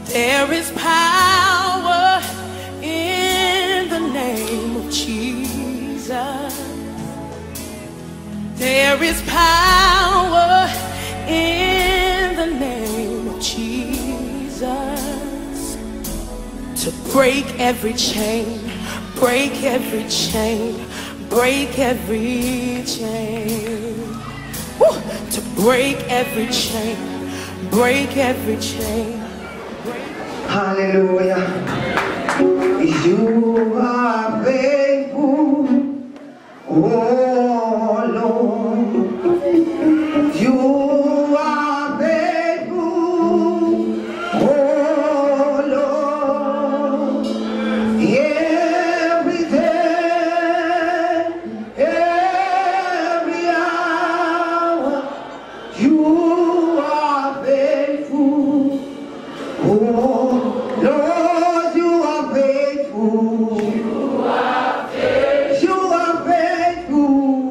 There is power in the name of Jesus. There is power in the name of Jesus to break every chain, break every chain, break every chain. Woo! To break every chain, break every chain. Hallelujah. You are faithful, oh Lord. You are faithful, oh Lord. Every day, every hour, you are faithful, oh Lord, you are faithful. You are faithful. You are faithful.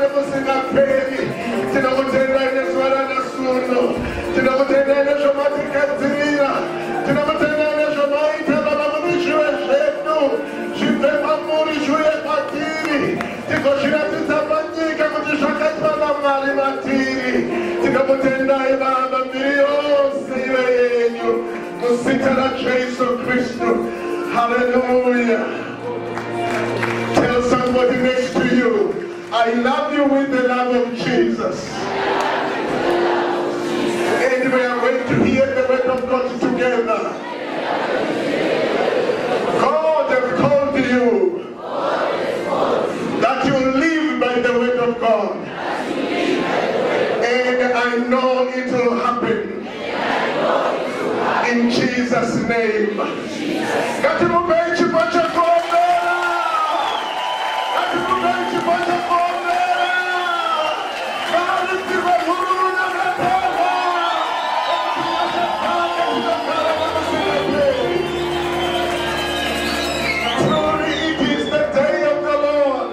musingaperi. Tinamutenda ine swara nasuno. Tinamutenda ine zvomatikadzirira. Tinamutenda ine zvomaita baba mumizviwe zvedu. Zvibvema muri zviuye kwatiri. Tigozviratidza panyika kuti zvakaitwa naMwari matiri. Tinamutendai baba mbiri yose ive yenyu. Muzita raJesu Kristu. Hallelujah. Tell somebody next to you, I love you with the love of Jesus. And we are going to hear the word of God together. God has called you that you live by the word of God. And I know it will happen. In Jesus' name. Truly it is the day of the Lord.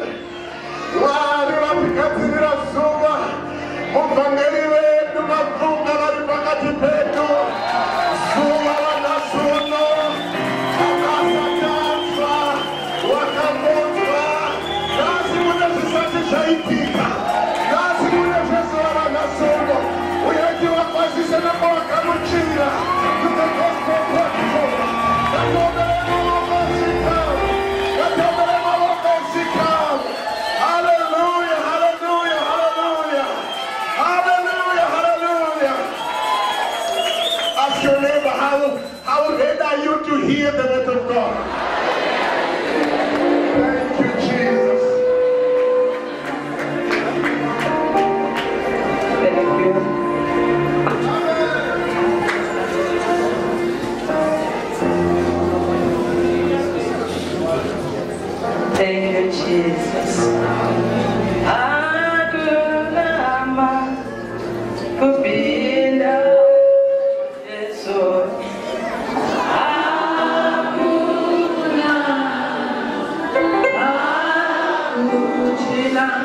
Hallelujah, hallelujah, hallelujah. Hallelujah, hallelujah. Ask your neighbor, how ready are you to hear the word of God? Thank you, Jesus. Thank you. Thank you, Jesus. Akulama kupinda Yesu. Akuchila.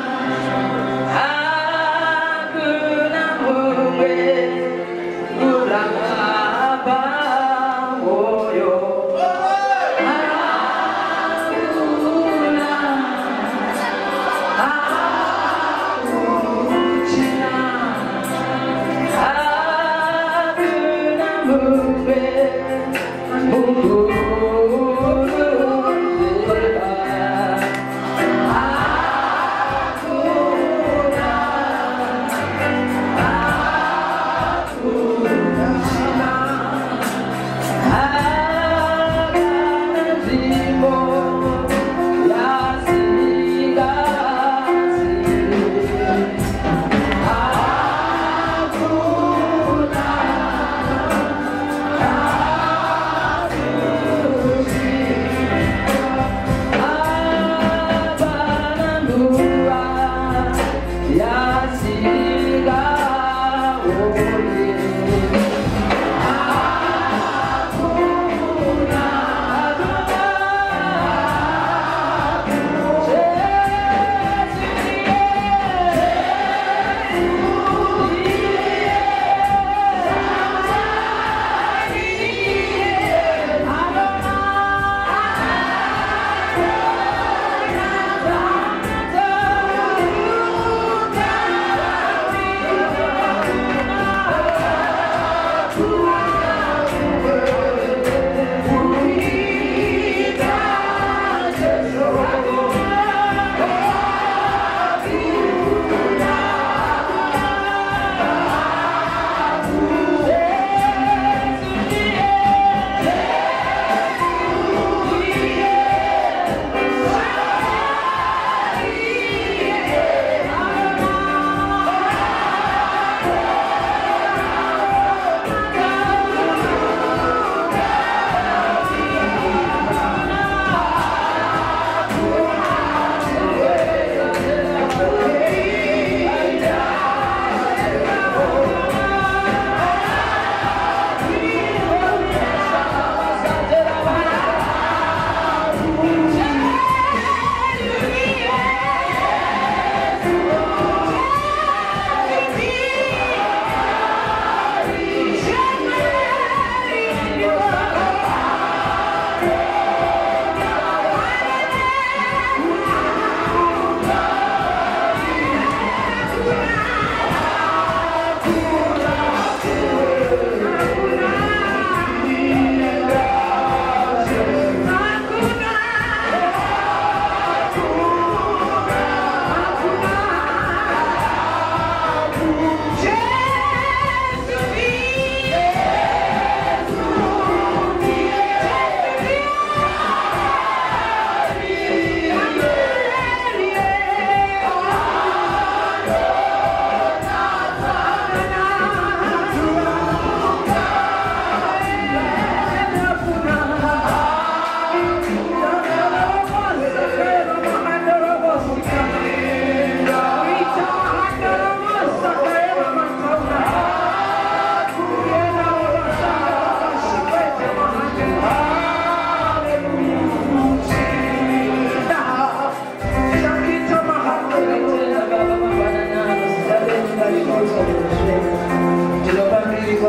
Akuna muwe ulapa moyo.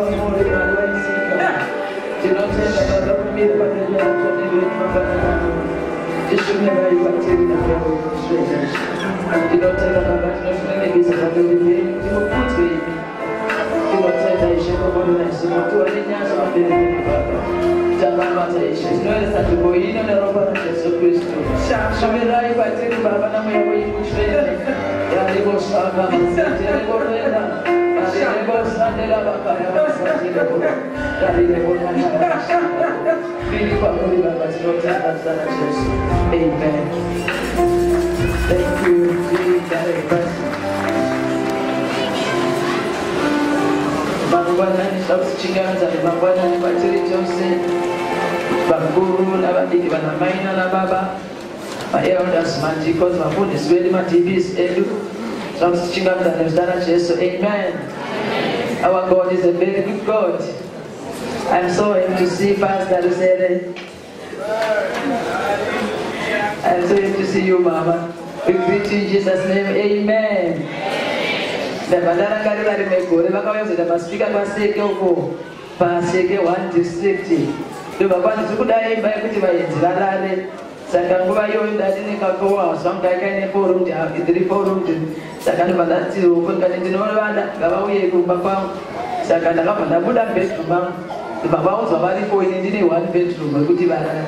Amen. Thank you, Jesus. Mangwanani sakuchinganza mangwanani kwatiri chose bakuru nabadiki bana maina na baba my elders manjikos mafundisi wedu matibis edu sakuchinganza nemstana Jesu. Amen. Our God is a very good God. I'm so happy to see Pastor Lucere. I'm so happy to see you, Mama. We greet you in Jesus' name. Amen. Bandana kari lari mekore bakaweza da speaker kwa seke huko pa seke one district ndo bakwani sikudai mbaye kuti bayenzira lale saka nguva yo ndati nikakowa swanga kaine forum ya idri forum saka ndo bandati huko ngani ndinoona banda ngabauye kumba kwangu saka ndakabva ndabuda bedroom bangu baba uzwa bari ko ini ndine one bedroom kuti bana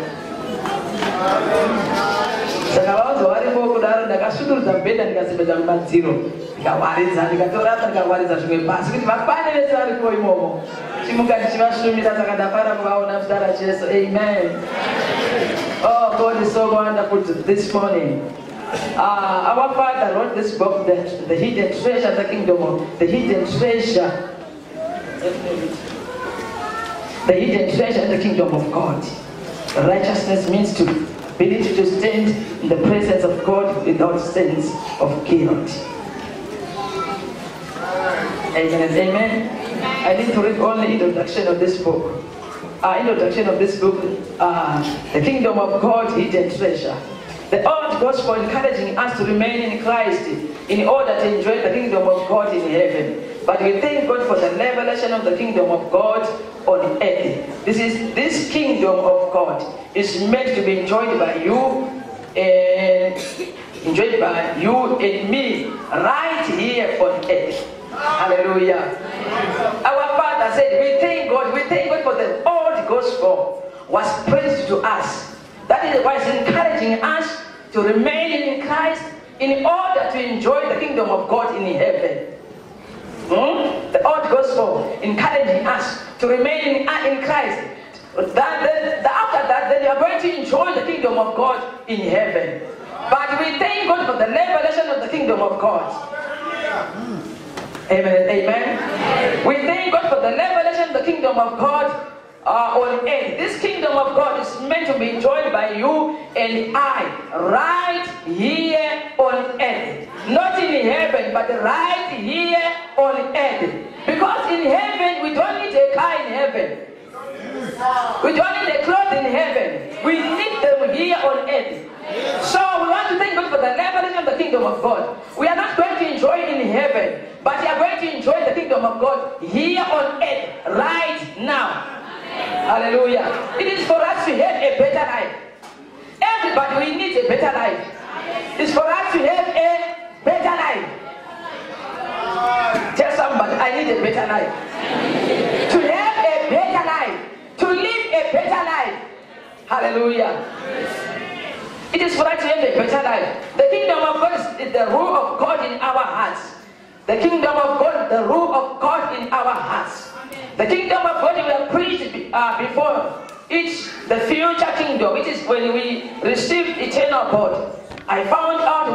saka vauzwa vari ko kudaro ndakasudurudza bhedha ndikasipedza kumadziro ndikawaridza ndikatorata ndikawaridza zvimwe pasi kuti vafane vese vari ko imomo chimuka ndichivashumira saka ndafara kuvaona muzita raJesu. Amen. Oh, God is so wonderful this morning. Our Father wrote this book, the hidden treasure, the kingdom of the hidden treasure. The hidden treasure in the kingdom of God. Righteousness means to ability to stand in the presence of God without sense of guilt. Amen. Amen. I need to read only introduction of this book. The kingdom of God, hidden treasure. The old gospel encouraging us to remain in Christ in order to enjoy the kingdom of God in heaven. But we thank God for the revelation of the kingdom of God on earth. This kingdom of God is meant to be enjoyed by you and me right here on earth. Hallelujah. Our Father said, we thank God for the old gospel was preached to us. That is why it's encouraging us to remain in Christ in order to enjoy the kingdom of God in heaven. The old gospel encouraging us to remain in Christ. After that, then you are going to enjoy the kingdom of God in heaven. But we thank God for the revelation of the kingdom of God. Amen. Amen. We thank God for the revelation of the kingdom of God on earth. This kingdom of God is meant to be enjoyed by you and I right here on earth. Not in heaven, but right here on earth. Because in heaven, we don't need a car in heaven. We don't need a cloth in heaven. We need them here on earth. So we want to thank God for the revelation of the kingdom of God. We are not going to enjoy it in heaven, but we are going to enjoy the kingdom of God here on earth right now. Hallelujah. It is for us to have a better life. Everybody, we need a better life. It's for us to have a better life. Tell somebody, I need a better life. To have a better life. To live a better life. Hallelujah. It is for us to have a better life. The kingdom of God is the rule of God in our hearts. The kingdom of God, the rule of God in our hearts. The kingdom of God we have preached before. It's the future kingdom. It is when we receive eternal God. I found out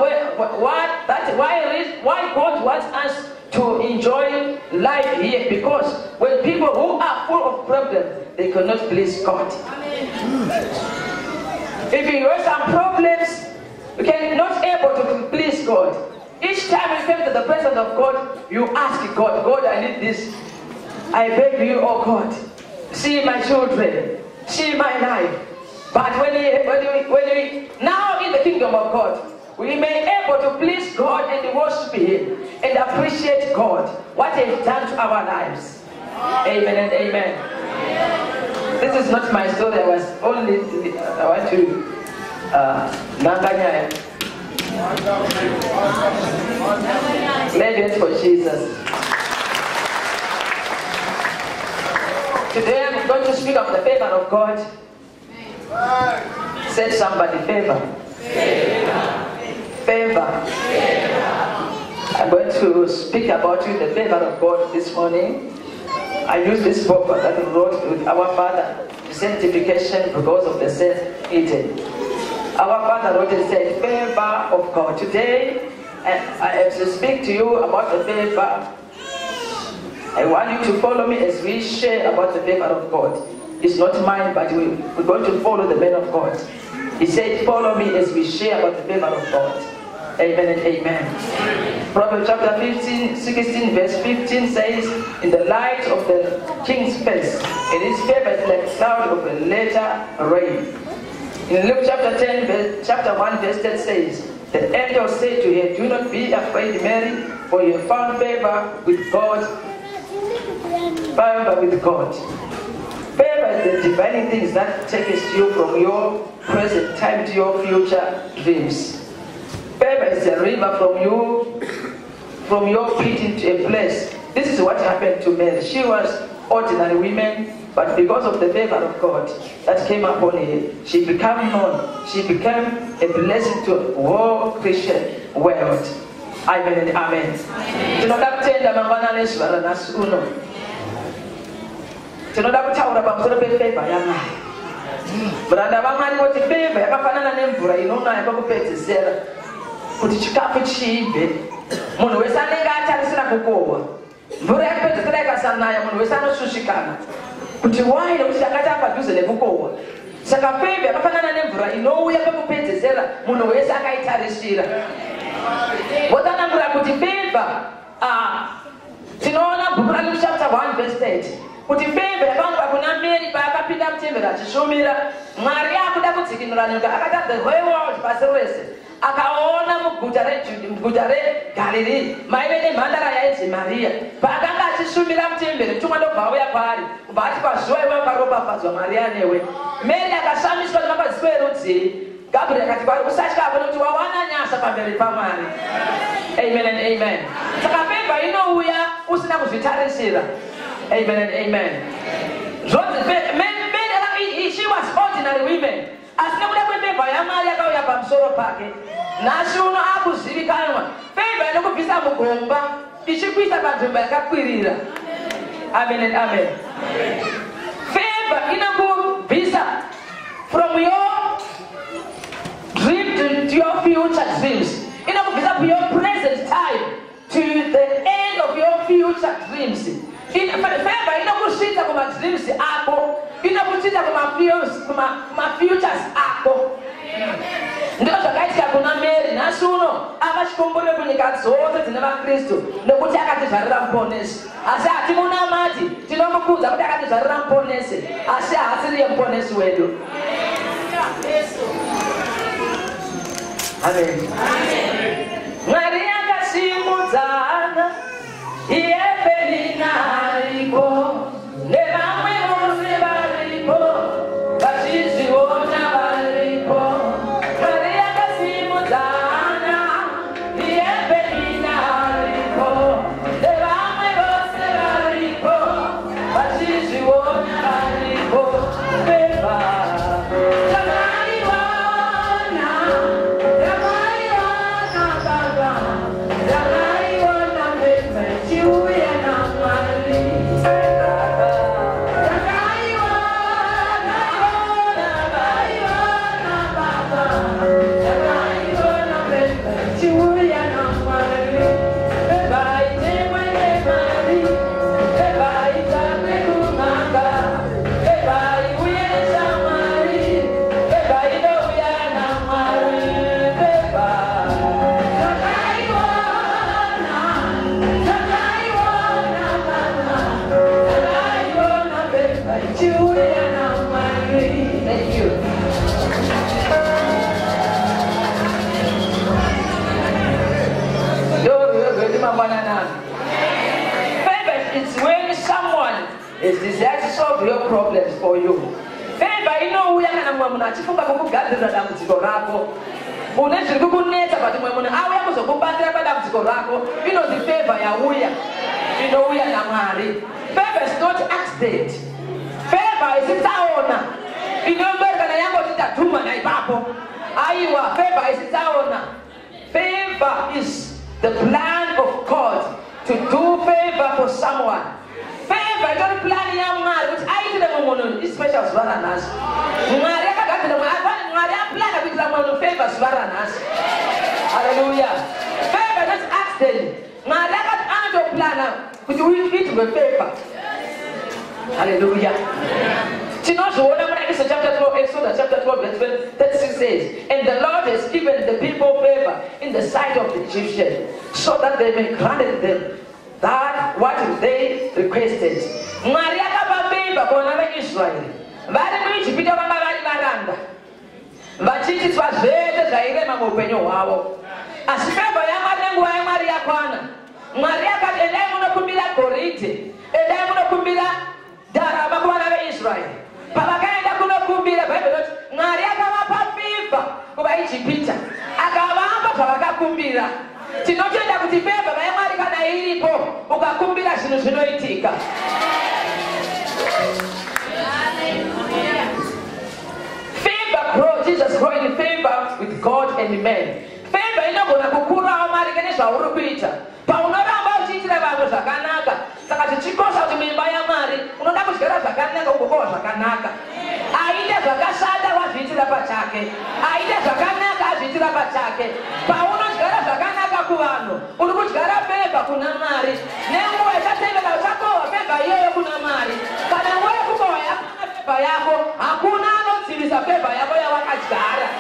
why God wants us to enjoy life here. Because when people who are full of problems, they cannot please God. If you have some problems, you cannot able to please God. Each time you come to the presence of God, you ask God, God, I need this. I beg you, oh God, see my children, see my life. But when we now in the kingdom of God, we may be able to please God and worship Him and appreciate God, what He has done to our lives. Amen and amen. This is not my story. I want to Nanganya. Let's for Jesus. Today I'm going to speak of the favor of God. Say somebody, favor. Favor. I'm going to speak about you, the favor of God this morning. I use this book that we wrote with our father, Sanctification because of the Saint Eden. Our father wrote and said, favor of God. Today, I have to speak to you about the favor. I want you to follow me as we share about the favor of God. It's not mine, but we're going to follow the man of God. He said, follow me as we share about the favor of God. Amen and amen. Proverbs chapter 16 verse 15 says, in the light of the king's face, and his favor is like cloud of a later rain. In Luke chapter 1 verse 10 says, the angel said to her, do not be afraid, Mary, for you have found favor with God. Favor with God. Favor is the divine things that takes you from your present time to your future dreams. Favor is a river from your pit into a place. This is what happened to Mary. She was ordinary woman, but because of the favor of God that came upon her, she became known. She became a blessing to the whole Christian world. Amen and amen. Tinoda kutaura pamusoro pefavor yaMwari. Muranda vaMwari voti favor yakafanana nemvura inonaya pakupedzisira kuti chikafu chiibve. Munhu wese anenge atarisira kukohwa, mvura yakupedzisira ikasanaya, munhu wese anoshushikana kuti wai, nekuti akati apadhuze nekukohwa. Saka favor yakafanana nemvura inouya pakupedzisira, munhu wese akaitarisira. Votanangura kuti favor, tinoona bhuku raLuke chapter 1 verse 30. Kuti favor yakanga kuna Mary paakapinda mutemberi achishumira, Mwari akuda kudzikinura nyika, akatadza the whole world pasi rese. Akaona muguta reGalilee maive nemhandara yainzi Maria. Paakanga achishumira mutemberi, mutumwa ndobva auya kwaari kubva ati pazuva iwe wakaropafadzwa Maria newe. Mary akashamiswa nemadziso erudzi. Gabriel akati kwaari, usatya apo nokuti wawana nyasha pamberi paMwari. Amen and amen. Saka favor inouya usina kuzvitarisira. Amen and amen. She was ordinary women. Asina kuda kwefavor yaMwari yakauya pamusoro pake. Nhasi uno akuzivikanwa. Favor inokubvisa mugomba ichikuisa panzvimbo yakakwirira. Amen and amen. Favor inokubvisa from your dream to your future dreams. Inokubvisa from your present time to the end of your future dreams. Favor inokushinda kuma dreams ako, inokushinda kuma futures ako. Ndiko zvakaitika kuna Mary. Nhasi uno akachikombore kunyika dzose dzine vaKristu nekuti akatizvarira muponesi. Asi hatimunamati, tinomukudza kuti akatizvarira muponesi, asi haasiriye muponesi wedu. Amen. Mwari akasimudzana Yepelinariko, nevamwe vose varipo, vachizviona varipo. Mwari akasimudzana, Yepelinariko, nevamwe vose varipo, vachizviona varipo. Favor, is for you. Favor inouya kana mumwe munhu achifunga kukugadzirira dambudziko rako. Une zviri kukunetsa kuti mumwe munhu auya kuzokubatsira padambudziko rako. Inonzi favor yauya. Inouya naMwari. Favor is not accident. Favor is tsaona. Inombereka na yango titadhuma naipapo. Aiwa, favor is tsaona. Favor is the plan of God to do favor for someone. Favor is not plan ya Mwari which aitire munhu special zvara nhasi. Mwari akagadzira Mwari aplana kuitira munhu favor zvara nhasi. Hallelujah. Favor is not accident. Mwari akatoplana kuti uitwe favor. Hallelujah. Exodus chapter 12 verse 36 says, and the Lord has given the people favor in the sight of the Egyptians, so that they may grant them that what they requested. Mwari akapa favor kuvana veIsraeri. Vari muIjipita vanga vari varanda. Vachiitiswa zvese zvairema muupenyu hwavo. Asi favor yaMwari nenguva yaMwari yakwana. Mwari akati endai munokumbira goridhe, endai munokumbira ndarama kuvana veIsraeri. Pavakaenda kunokumbira Bible inoti Mwari akavapa favor kuvaIjipita, akavapa zvavakakumbira. Tinotenda kuti favor yaMwari kana iripo ukakumbira zvinhu zvinoitika. Favor grows, Jesus growing in favor with God and men. Favor inogona kukurawo Mwari nezvauri kuita. Paunoramba uchiitira vanhu zvakanaka, saka tichikosha kuti muimba yaMwari unoda kudyara zvakanaka ugokohwa zvakanaka. Aite zvakashata wazviitira pachake, aite zvakanaka azviitira pachake. Paunodyara zvakanaka kuvanhu uri kudyara favor kuna Mwari. Nenguva ichatevera uchakohwa favor iyoyo kuna Mwari. Kana nguva yekukohwa yakuna favor yako, hakuna anodzivisa favor yako yawakadyara.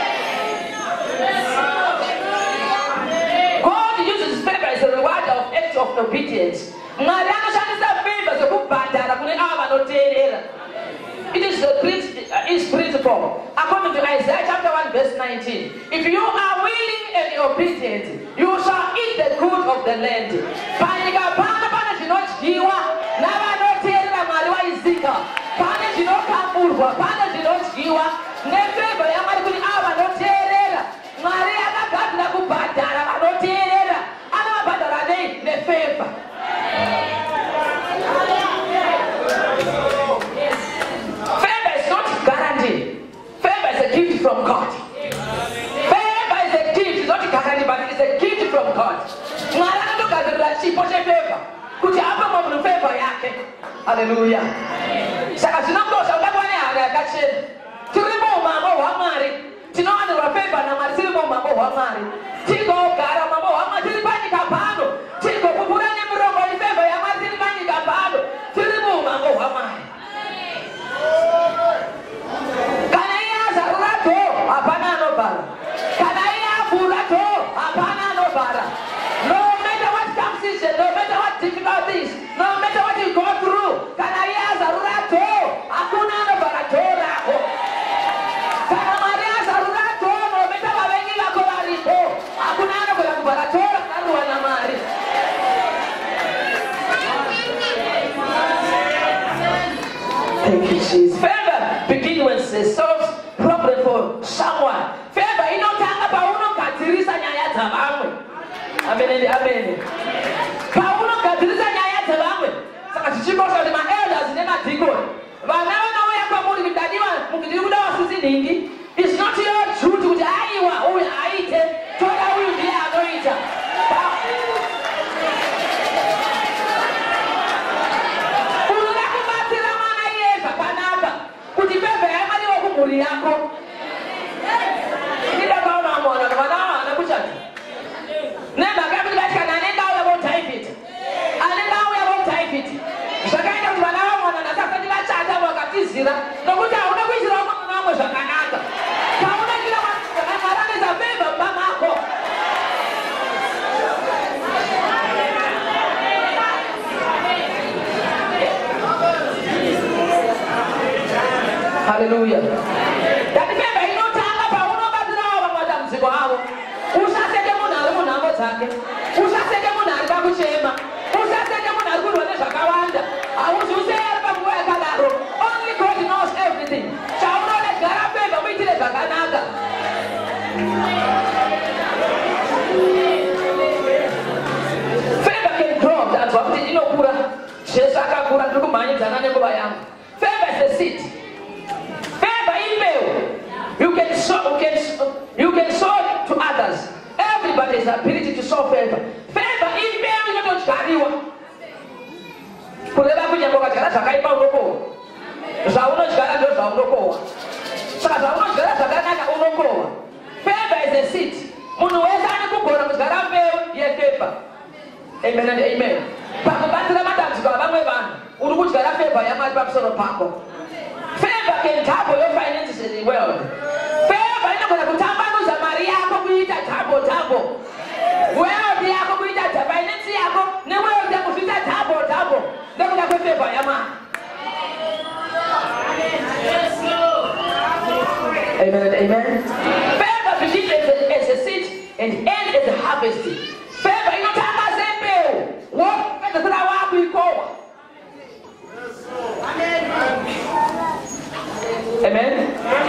God uses favor as a reward of acts of obedience. Mwari anoshandisa favor zvekubhadhara kune ava vanoteerera. It is his principle. According to Isaiah chapter 1 verse 19. If you are willing and obedient, you shall eat the good of the land. Panyika pano pane zvinodyiwa navanoteerera Mwari waizika. Pane zvinokamurwa, pane zvinodyiwa nefavor yaMwari kune ava vanoteerera. Mwari akagadzira kubhadhara vanoteerera. Anovabhadhara nei? Nefavor. Favor is not guaranteed. Favor is a gift from God. Favor is a gift, it's not guaranteed, but it's a gift from God. Mwari anotogadzirira chipo chefavor kuti ape munhu favor yake. Hallelujah. Saka zvinokosha ukakuva nehana yakachena. Tiri muumambo hwaMwari. Tinowanirwa favor naMwari tiri muumambo hwaMwari. Tigogara umambo hwaMwari tiri panyika pano. Tigopupura nemiromo ifavor yaMwari tiri panyika pano. Tiri muumambo hwaMwari. Kana iye azarura dhoo, hapana anobhara. Kana iye avhura dhoo, hapana anobhara. No matter what comes, no matter what difficulties, no matter what you go through, kana iye azarura dhoo, hakuna anobhara dhoo rako. Kana Mwari azarura dhoo, no matter vavengi vako varipo, hakuna anogona kubhara dhoo rakaruwa naMwari. Thank you, Jesus. Favor begins when it solves problem for someone. Favor inotanga paunogadzirisa nyaya dzavamwe. Amen. Amen. Paunogadzirisa nyaya dzavamwe. Saka tichikosha kuti ma-elders nemadikoni vana vanouya kwamuri kudadiwa mukutiri kuda wasisi nhingi. It's not your duty kuti aiwa uyu aite toda uyu ndiye anoita. Unoda kubatsira mwana iye zvakanaka kuti favor yaMwari wokumhuri yako. Ndakaona mwana vana havana kuchata. Nemhaka yekuti vatikana anenge auya votaipita. Anenge auya votaipita. Zvakaita kuti vana vamwana nasasati vachata vakatizira nokuti hauna kuisira mwana wamwe zvakanaka. Paunoitira mwana zvakanaka anoisa favor mumba mako. Hallelujah. That favor inotanga paunobatsirawo vamwe matambudziko avo. Usaseke munhu ari munhamo dzake. Usaseke munhu ari pakuchema. dzinohambidzana nenguva yangu. Favor is a seed. Favor email. You can sow to others. Everybody has the ability to sow favor. Favor email inotodyariwa. Kureva kunyange ukadyara zvakaipa unokohwa. Zvaunodyara ndizvo zvaunokohwa. Saka zvaunodyara zvakanaka unokohwa. Favor is a seed. Munhu wese ane kugona kudyara mbeu yefavor. Amen and amen. Pakubatsira matambudziko avamwe vanhu uri kudyara favor yaMwari pamusoro pako. Favor can double your finances in the world. Favor inogona kutambanudza mari yako kuita double. Wealth yako kuita finance yako newealth yako kuita double. Nekuda kwefavor yaMwari. Amen and amen. Favor begins as a seed and ends as a harvest. Favor inotanga sembeu. Wopedzera wako ikowa. Amen.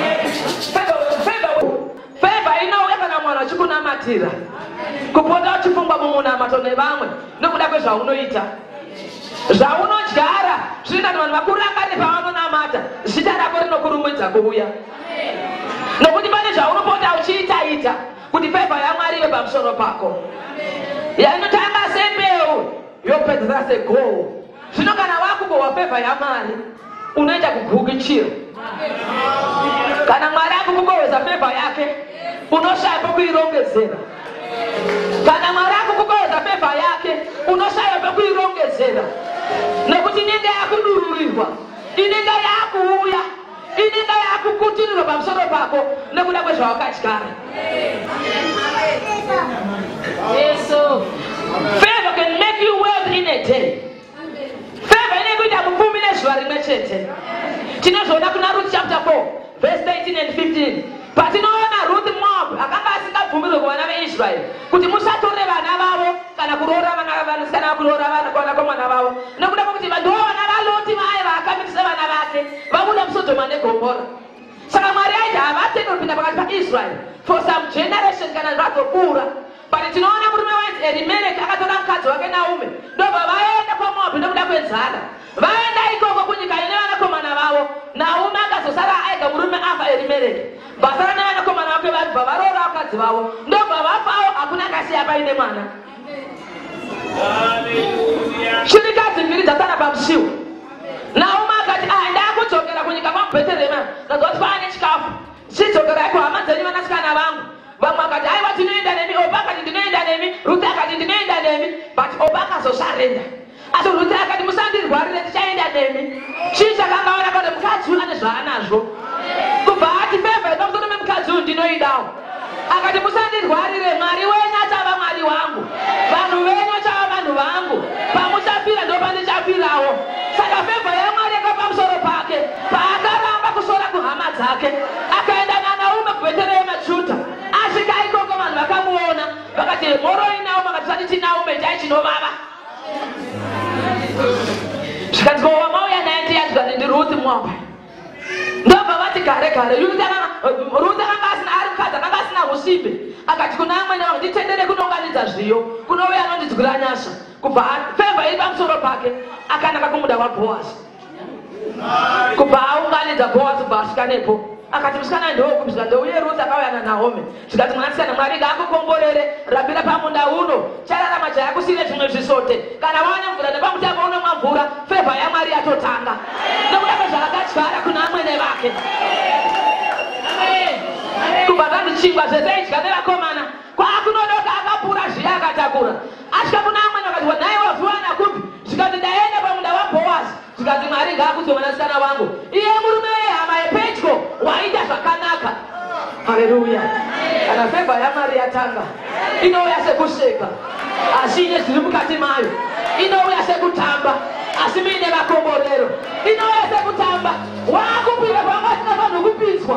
Favor inouya kana mwana achikunamatira. Kupota uchifungwa mumunamato nevamwe nekuda kwezvaunoita. Zvaunodyara zvinoita kuti vanhu vakurangane pavanonamata. Zita rako rinokurumidza kuuya. Nokuti pane zvaunopota uchiita kuti favor yaMwari ive pamusoro pako. Inotanga sembeu yopedzera segowo. Zvino kana wakugohwa favor yaMwari unoenda kugukichira. Kana Mwari akukugohweza favor yake unoshaya pokuirongedzera. Kana Mwari akukugohweza favor yake unoshaya pokuirongedzera. Nokuti inenge yakudururirwa, inenge yakuuya, inenge yakukutirirwa pamusoro pako nekuda kwezvawakadyara. Favor can make you wealthy in a day. Favor inenge kuita mupfumi nezuva rimwe chete. Tinozvoona kuna Ruth chapter 4 verse 13 and 15. Patinoona Ruth Moab akanga asingabvumirwe kuvana veIsraeri kuti musatore vana vavo kana kuroora vana kana kuroora vanakomana vavo nekuda kwokuti vanhu vana vaLoti vaya vakamitisa vana vake vabuda muSodoma neGomora. Saka Mwari aiti havatende kupinda pakati paIsraeri for some generation kana zvazokura. But tinoona murume waiti Elimeleki akatora mukadzi wake Naomi ndobva vaenda kwaMoabhu nekuda kwenzara. Vaenda ikoko kunyika ine vanakomana vavo. Naomi akazosara ega murume afa Elimeleki. Vasara nevanakomana vake vabva varoora vakadzi vavo. Ndobva vafawo hakuna akasiya paine mwana. Chirikadzi mbiri dzasara pamusiwo. Naomi akati ndakudzokera kunyika kwaBheterehema ndazoti kwaane chikafu. Chidzokerai kuhama dzenyu vanasikana vangu. Vamwe akati aiwa tinoenda nemi. Opa akati ndinoenda nemi. Ruth akati ndinoenda nemi. But Opa akazosarenda. Asi Ruth akati musandirwarire tichaenda nemi. Chii chakangaona kuti mukadzi uyu ane zvaanazvo. Kubva ati favor pamusoro pemukadzi uyu ndinoidawo. Akati musandirwarire, Mwari wenyu achava Mwari wangu. Vanhu venyu vachava vanhu vangu. Pamuchafira ndo pandichafirawo. Saka favor yaMwari yaka pamusoro pake. Paakaramba kusora kuhama dzake akaenda naNaomi kuBheterehema Judha. Asvika ikoko vanhu vakamuona vakati moroi Naomi akati tisati tinaomi chai chinovava. Zvikanzi wamauya naye ndiyadya ndiRuth Moab. Ndobva vati gare Ruth akanga asina ari mukadzi akanga asina usimbe. Akati kuna amweni vanhu nditendere kunounganidza zviyo kunouya anondidzwira nyasha. Kubva favor iri pamusoro pake akanaka kumuda waBhoazi. Kubva aunganidza Bhoazi kubva asvika nepo. Akati musikana ndokumzwa ndouye Ruth akauya naNaomi. Zvikati mwanasikana Mwari ngaakukomborere rabira pamunda uno chararama chayakusire zvimwe zvisote. Kana waone mvura nepamutambo unomwa mvura favor yaMwari yatotanga. Nekuda kwezvaakadyara kuna amwene vake. Kubva vandichingwa zvese idya nevakomana kwaakunodoka akapura zviya akatakura. Asvika kuna amwene vakati nhai wavhiwana kupi? Zvikati ndaenda pamunda waBhoazi. Zvikati Mwari ngaakudze mwanasikana wangu. Iye murume wehama yepedyo waita zvakanaka. Haleluya. Kana favor yaMwari yatanga inouya sekusheka asi ine zviri mukati mayo. Inouya sekutamba asi muine makomborero. Inouya sekutamba waakupinda pamwe vanhu kupinzwa.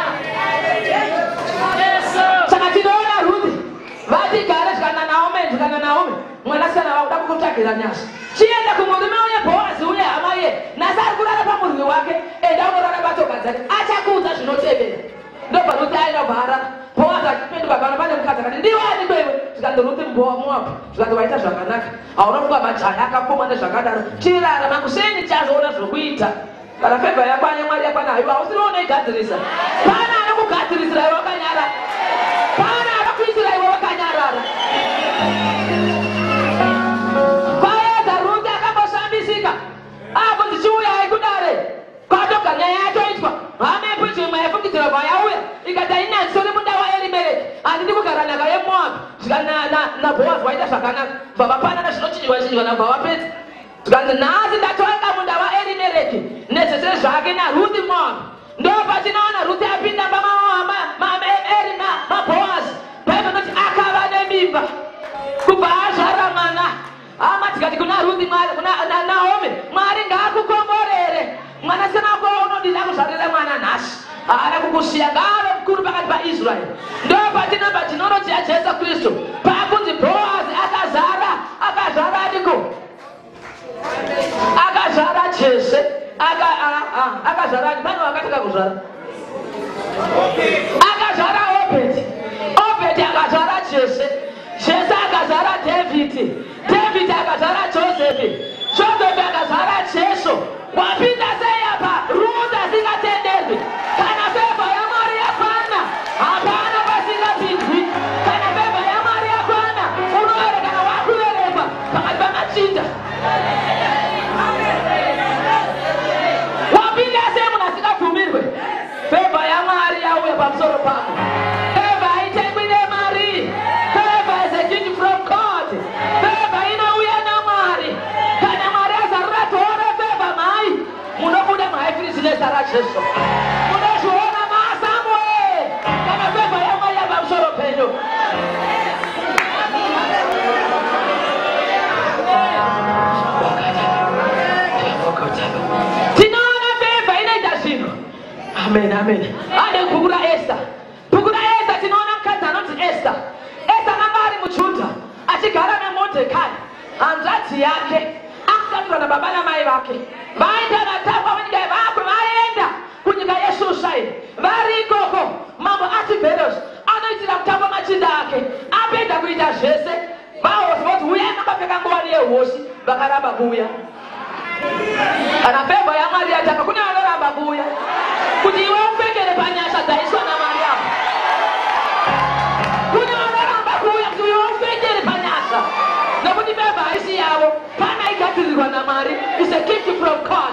Saka tinoona Ruth vati gare kana Naomi mwanasikana wangu ndakukutsvagira nyasha. Chienda kumurume uye Bhoazi uye hama ye nasi ari kurara pamurwi wake enda unorara patoka dzake achakuudza zvinotevera. Ndobva Ruth aenda kubva arara. Boaz akapinduka kana pane mukadzi akati ndiwani kwewe tikati Ruth Moabu tikati waita zvakanaka hauna kuva majaya akapfuma nezvakadaro chirara makuseni chazoona zvokuita kana Favour yako anyamwari yakwana haiwa hausiri unoigadzirisa pana anokugadzirisira iwe wakanyarara pana anokuitira iwe wakanyarara kwaedza Ruth akambosambisika apo ndichiuya haikudare kwatoga nyaya yatoitwa hamepo chimwe yaifungidzira vayauya ikati ainasori munda waErimereki handidi kugara nhaka yeMoabhu na Boaz waita zvakanaka bva vapanana zvinochinjwa nabva vapedza tikanzi nhasi ndatonga munda waErimereki nezvese zvake naRuth Moabhu ndopatinoona Ruth apinda maBoaz Bhaibheri noti akava nemimba kubva azvara mwana hama tikati kuna Ruth kuna Naomi Mwari ngaakukomborere mwana senako unodida kuzvarira mwana nhasi haana kukusiya ngave mukuru pakati paIsraeri ndopatinobva tinonoti yaJesu Kristu pakunzi Boaz akazara adiko akazara Jese akazara pano akataka kuzvara akazara Obedi akazara Jese akazara David akazara Joseph akazara Jesu wapinda sei apa Ruth asingatenderwi kana Favour yaMwari yakwana hapana pasingapindwi kana Favour yaMwari yakwana unoerekana wakuverekwa pakati pamachinda wapinda sei munhu asingabvumirwe Favour yaMwari yauya pamusoro pako Favour haitengwi nemari Favour is a gift from God Favour inouya naMwari kana Mwari azarura tore Favour mai munobuda mahaifirisi nezara Jesu munozviona maSamuel kana Favour yaMwari yapamusoro penyu tinoona Favour inoita zvinhu amen ane bhuku raEsther tinoona mukadzi anoti Esther akanga ari muJudha achigara naModhekai hanzvadzi yake akaturwa nababa namai vake vaenda vatapwa munyika yevakwe vaenda kunyika yeShushai vari ikoko mambo Ahasuerus anoitira kutamba machinda ake apedza kuita zvese vahosi voti uyai makapfeka ngowani yehosi vakaramba kuuya kana Favour yaMwari yataka kune vanoramba kuuya kuti iwe upfekere panyasha dzaiswa naMwari yako kune vanoramba kuuya kuti iwe upfekere panyasha nokuti Favour haisi yavo pana igadzirirwa naMwari is a gift from God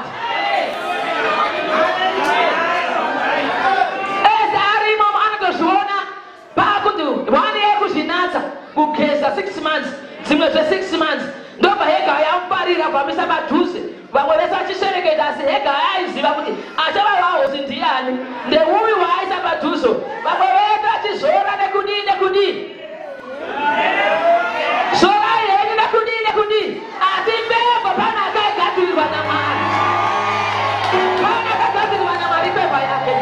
ese ari imomo anotozviona pakuti wani yekuzvinatsa kugeza 6 months dzimwe zve6 months ndobva Hega yamuparira bvamisa padhuze vamwe vese vachishereketa asi Hega aiziva kuti achava vahosi ndiani ndeuyu waaisa padhuzo vamwe vedu vachizora nekudii zora henyu nekudii asi Favour pana akaigadzirirwa naMwari Favour yake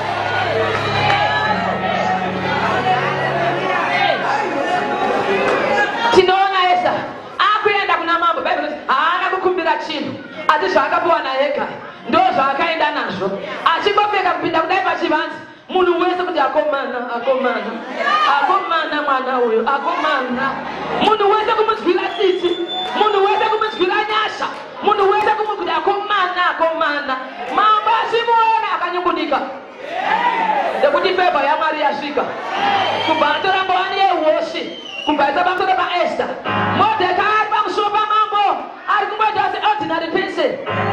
tinoona Esther akuenda kuna mambo Bhaibheri noti haana kukumbira chinhu asi zvaakapiwa naHegai ndo zvaakaenda nazvo achingopfeka kupinda kudai pachivanze munhu wese kuti akomana mwana uyu akomana munhu wese kumudyira tsitsi munhu wese kumudyira nyasha munhu wese kumukuti akomana mambo achimuona akanyungunika nekuti Favour yaMwari yasvika kubva atora ngowani yehosi kubva aisa pamusoro paEsther Modhekai ari pamusoro pamambo ari kungoita seordinary person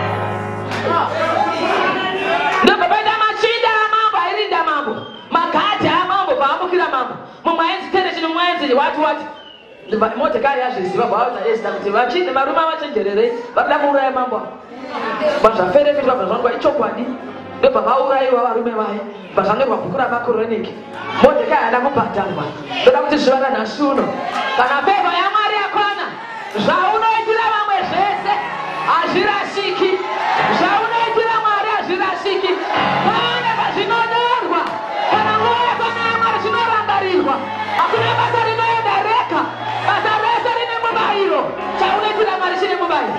ndobva paita machinda amambo airinda mambo magadhi amambo paamukira mambo mumwe ainzi Tereshi mumwe ainzi wati Modhekai yazviziva bvaauza Esther kuti vachini varume vachenjererei vakuda kuuraya mambo vazvaferefetwa zvazvanongwa ichokwadi ndobva vaurayiwa varume vaye vazvanyorwa bhuku ramaKoroniki Modhekai haana kubhadharwa ndoda kuti zuva ranhasi uno kana Favour yaMwari yakwana zvaunoitira vamwe zvese hazvirasiki zvaunoitira Mwari hazvirasiki pane pazvinonyorwa kana mwoyo yakwana yaMwari zvinorangarirwa hakuna basa rinoenda reka basa rese rine mubayiro chaunoitira Mwari chine mubayiro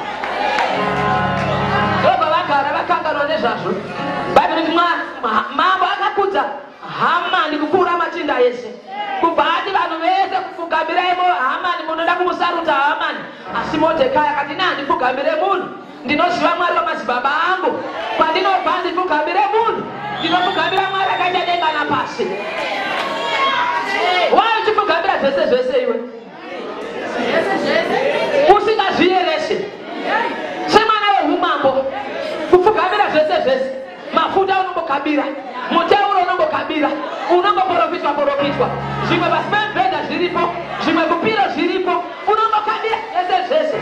ndobva vagara vakanganwa nezvazvo Bhaibheri roti mambo akakudza Hamani kupfuura machinda ese kumusaruta Hamani. Asi Mordekai akati ndipfugamire munhu. Ndinoziva Mwari wamadzibaba angu. Pandinobva ndipfugamire munhu. Ndinopfugamira Mwari akaita denga napasi. Why uchipfugamira zvese zvese iwe? Usingazvierese. Semwana wehumambo. Kupfugamira zvese zvese. Mafuta unombokabira. Muteuro unombokabira. Unomboprofitwa. Zvimwe pasipembedha zviripo. Zvimwe kupiro zviripo. Unombokabira zvese zvese.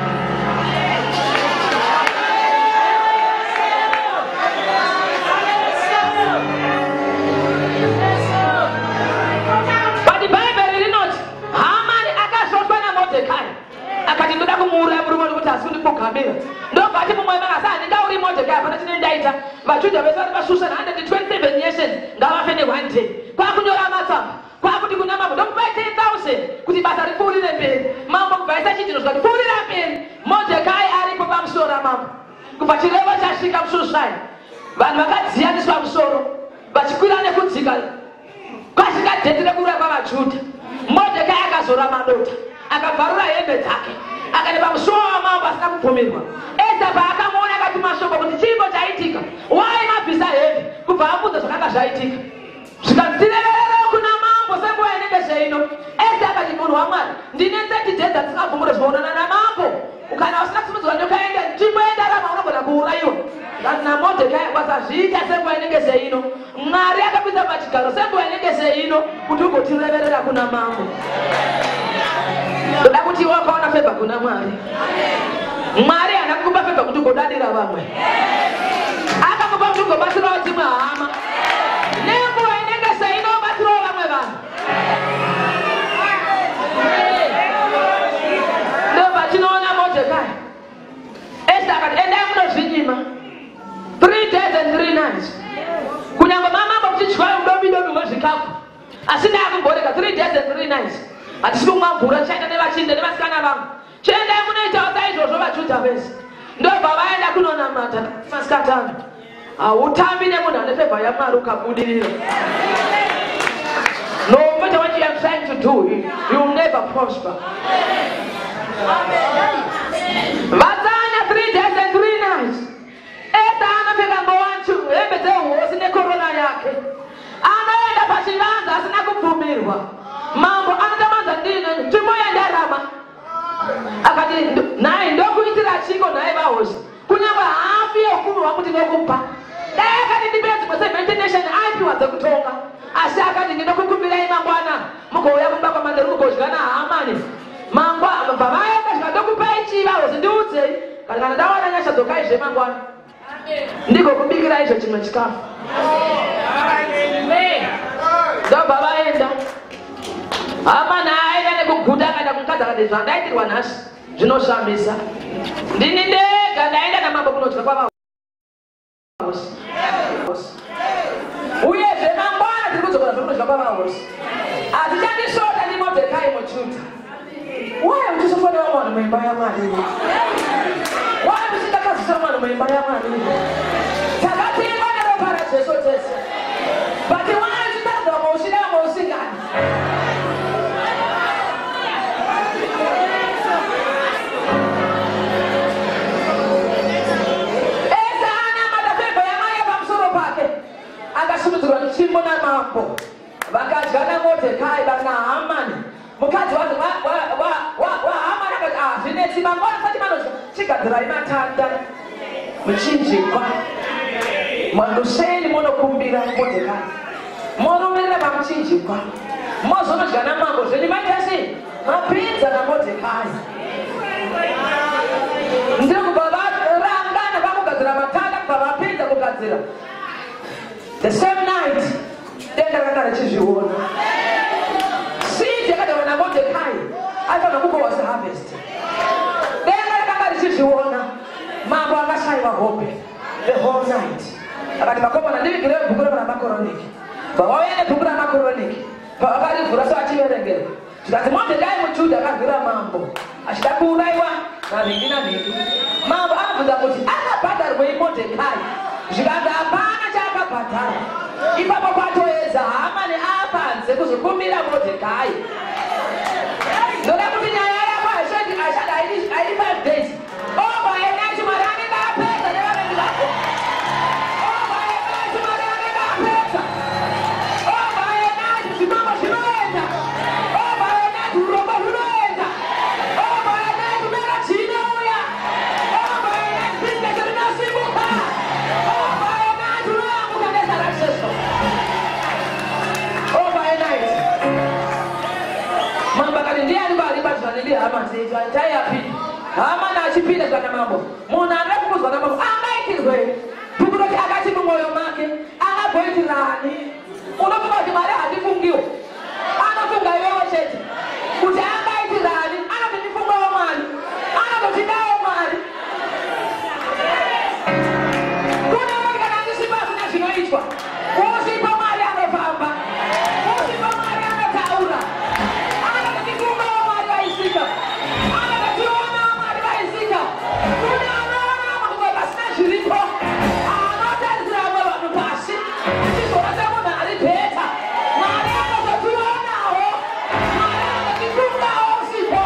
Akati ndoda kumuuraya murume kuti asi kundipfugamira. Ndobva ati mumwe manga saka ndingauri Mordekai apana chine ndaita. Vajudha vese vari paShusha 127 nations ngavafe ne1 day. Kwakunyora matsamba. Kwakuti kuna mambo ndokupa 10,000 kuti basa ripfuurire mberi. Mambo kubvaisa chitino zvakati pfuurira mberi. Mordekai aripo pamusoro ramambo. Kubva chirevo chasvika muShusha. Vanhu vakadziyaniswa musoro vachikwira nekudzika. Kwasvika dheti rekuuraya kwavaJudha. Mordekai akazora madota. Akabvarura hembe dzake akati pamusuwo wamambo asina kubvumirwa. Esta paakamuona akati mashoko kuti chipo chaitika wai mabvisa hembe kubva abvunza zvakanga zvaitika zvikandirevera kuna mambo senguva inenge zveino. Esta akati munhu waMwari ndine 30 days dzisingabvumire zvinoonana namambo. Kana usina kusimudzwa ndokaenda nzvimbo yendarama unogona kuurayiwa. Kana Mordekai kwasazviita senguva inenge zveino. Mwari akapinza pachigaro senguva inenge zveino kuti ugotireverera kuna mambo. Ndoda kuti iwe wakaona feva kuna Mwari. Mwari haana kukupa feva kuti ugodadira vamwe. Akakupa kuti ugobatsirawo dzimwe hama. Nenguva inenge seino ubatsirawo vamwe vanhu. Ndobva tinoona Mordekai. Esta akati endai munozvinyima 3 days and 3 nights. Kunyange mamambo kuti chwayo mudomidomi mwezvikapu. Asi ndakumboreka 3 days and 3 nights. Hatisi kumabvura tichaenda nevachinde nevasikana vangu. Chiendai munoitawo saizvozvo vaJudha vese. Ndobva vaenda kunonamata masikatano. Hautambi nemunhu ane fevha yaMwari ukabudirira. No matter what you are trying to do, you will never prosper. Vadzanya 3 days and 3 nights. Esta anapfeka ngowanchu hembe dzehosi nekorona yake. Anaenda pachivanze asina kubvumirwa. Mambo anotamadza ndine nzvimbo yendarama. Akati naye ndokuitira chiko naye vahosi. Kunyange hafu yeukuru hwangu ndinokupa. Dai akati ndipire dzimwe 70 nation aipiwa dzekutonga. Asi akati ndinokukumbirai mangwana mugouya kumba kwamanderi mugodya naHamani. Mangwana pavaenda zvikatokupai chii vahosi ndiudzei. Kana ndawana nyasha dzokaizve mangwana. Ndikokubikira izvo chimwe chikafu. Ndobva vaenda. Hamani aenda nekuguta akaenda kumukadzi akati zvandaitirwa nhasi zvinoshamisa. Ndini ndega ndaenda namambo kunodya kwavahosi. Uyezve mangwana tiri kudzokera zvokunodya kwavahosi. Hazvichandisvota ndiMordekai muJudha. Why uchisofonewa mwana muimba yaMwari? Why uchidakadzisa mwana muimba yaMwari? Takatimba neropa raJesu tese. But why uchitadzwa maushida mausingani? Akasimudzirwa nechimbo namambo. Vakadya naMordekai naHamani. Mukadzi waHamani akati zvinetsi mangwana sati manochigadzirai matanda muchinjikwa. Manduseni munokumbira Mordekai. Morumirira pamuchinjikwa. Mozonodya namambo zveni maita sei? Mapinza naMordekai. Ndikubva varangana vakugadzira matanda kubva vapinza kugadzira. The same night, denda rakanga richizviona. Seed yakadaiwa naMordekai aifanira kukohwasa harvest. Denda rakanga richizviona. Mambo akashaiwa hope the whole night. Akati vakomana ndivigire bhuku ramakoroniki. Pavauya nebhuku ramakoroniki, pavakarivhura sevachiverengera. Zvikati Mordekai muJudha akarwira mambo achida kuurayiwa nanhingi nanhingi. Mambo akabvunza kuti akabhadharwei Mordekai. Zvikanzi hapana chaakabhadhara. Ipapo kwatoedza Hamani apanze kuzokumbira Mordekai. Ndoda kuti nyaya yako Zani ndi hama zetu atayapi. Hama na achipinda kwa mambo. Muna anakuzwa na mambo. Angaitirwe. Tukuroki akati moyo make. Anapoitirani. Unapokuwa kimare hadifungiwa. Anafunga yote. Utangaitirani. Anapofunga mali. Anapotinda mali. Kuna mmoja anajisiba kuna shinoitwa. Usipo mali anapamba. Usipo mali anataura. Anapofunga mali waisika. Anapotiona mali waisika. Kuna anaona mambo basi shiripo. Anatazira wao mpasi. Sisi wanasema na alipeta. Mali anapotiona hao. Mali anapofunga usipo.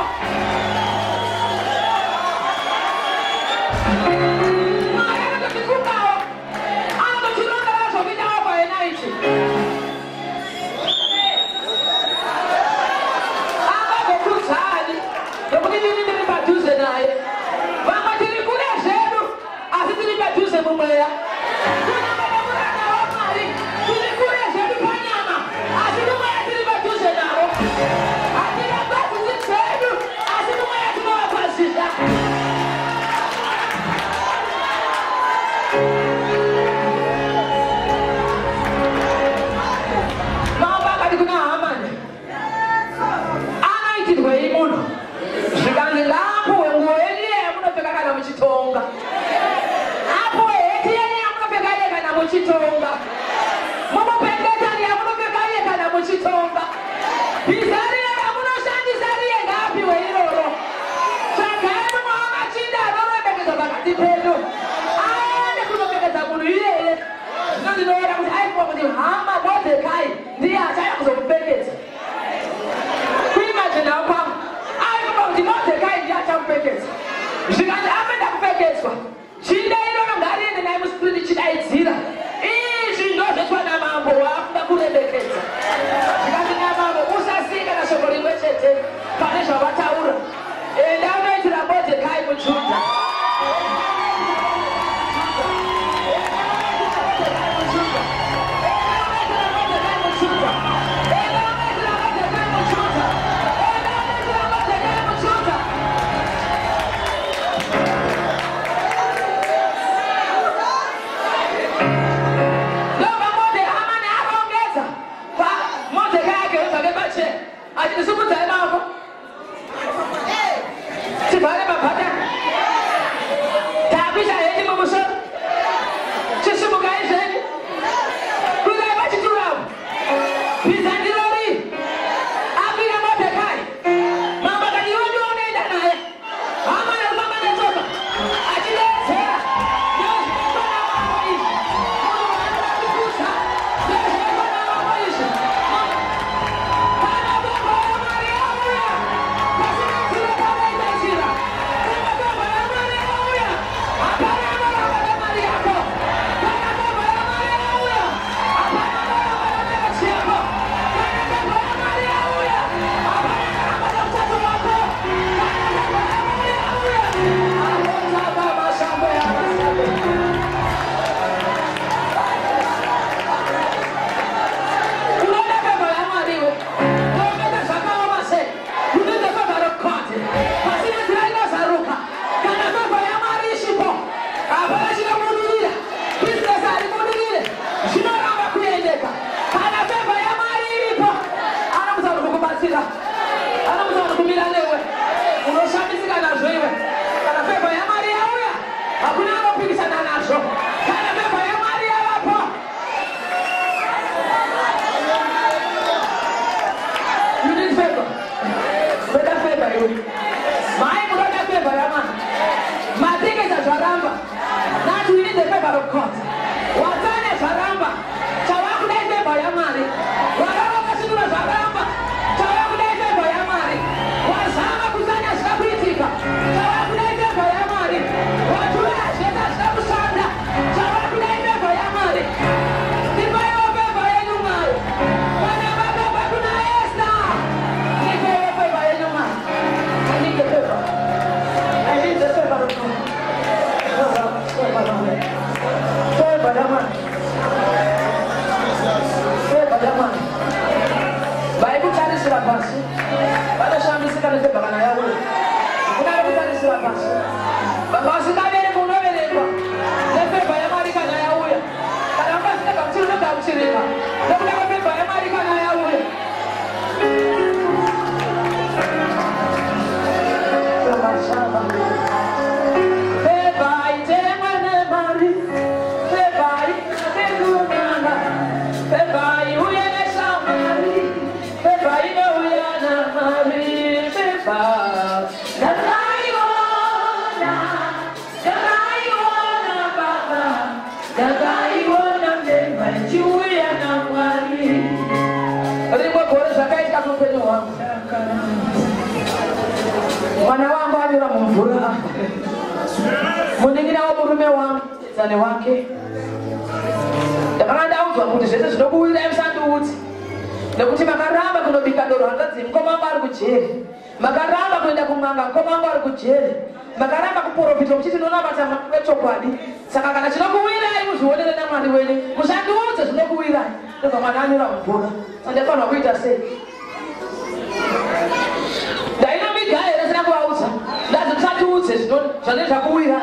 Chitonga. Mama pengeta ni amuno pekaye kana muchitonga. Bizari amuno shandi zari ngapi weiroro. Chakano mama chinda rono pekeza bakati pedo. Ane kuno pekeza munu yeye. Ndio ndio kuti aipo kuti hama bote kai ndiye achaya kuzopekeza. Kuimagine hapa. Aipo kuti bote kai ndiye achakupekeza. Zvikati apenda kupekezwa. Chinda iro ngari ende naye muspirit chidaidzira. Izvi ndozvetwana mambo wakuda kurebekeza. Zvikati namambo usasika na shoko rimwe chete pane zvavataura. Enda unoitira Modhekai muJudha. Favour of God. Watane zaramba. Chawaku dai favour ya mari. Warama kasura zaramba. Chawaku dai favour ya mari. Wazama kuzanya sabitika. Chawaku dai favour ya mari. Wajua sheda sabusanda. Chawaku dai favour ya mari. Nipayo favour ya nyumari. Wana baba bakuna esta. Nipayo favour ya nyumari. I need the favour. I need the favour of God. Vasingabereka unoberekwa. Nefeva yaMwari kana yauya. Kana pasina kamuchiro nogamuchireka. Nekuda kwefeva yaMwari kana yauya. Feva itemwa nemari. Feva inekunana. Feva iuya nesamari. Feva inouya namari. Feva mwana wangu anyura mumvura muningina womurume wangu zane wake ndakanga ndaudzwa kuti zvese zvinokuwira emusandudzi nekuti makaramba kunobika ndoro hanzadzi mukoma wangu ari kujeri makaramba kuenda kumwanga mukoma wangu ari kujeri makaramba kuprofita muchiti nonabata wechokwadi saka kana chinokuwirai muzvionere naMwari wenyu musandudze zvinokuwirai ndobva mwana anyura mumvura andafanwa kuita sei ndainomiga here sina kuvaudza ndazi musatiudze zvane zvakuwira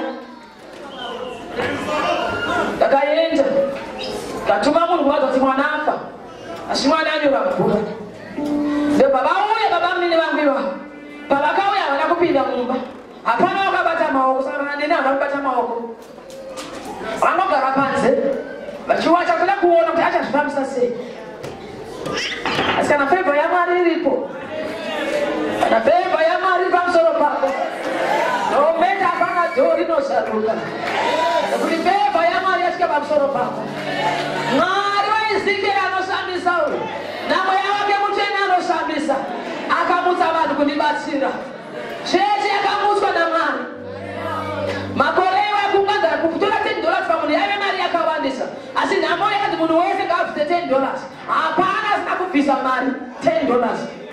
ndakaenda ndatuma munhu wadzo kuti mwana afa asi mwana anyura mvura ndobva vauya baba munini vangu ivavo pavakauya havana kupinda mumba hapana wakabata maoko saka nene havana kubata maoko vanogara panze vachiwacha kuda kuona kuti achazvifambisa sei asi kana fevha yaMwari iripo kana fevha yaMwari pamusoro pako nometa hapana dhoo rinozaruka nekuti fevha yaMwari yasvika pamusoro pako Mwari waizikira anosambisa uyu namweya wake mutsvene anosambisa akamutsa vanhu kundibatsira cheche yakamutswa naMwari makore iwakunganzara kutora $10 pamunhu yaive mari yakawandisa asi nhamo yakati munhu wese ngaabvise $10 hapana asina kubvisa mari $10